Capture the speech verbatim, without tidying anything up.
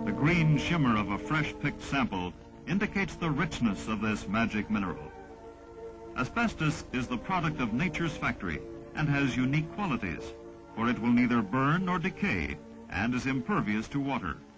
The green shimmer of a fresh-picked sample indicates the richness of this magic mineral. Asbestos is the product of nature's factory and has unique qualities, for it will neither burn nor decay and is impervious to water.